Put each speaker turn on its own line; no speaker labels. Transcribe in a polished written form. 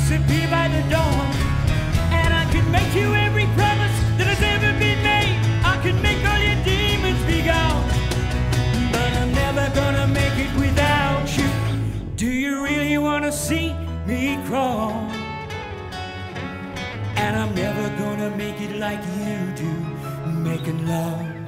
disappear by the dawn. And I can make you every promise that has ever been made. I can make all your demons be gone. But I'm never gonna make it without you. Do you really wanna see me crawl? And I'm never gonna make it like you do, making love.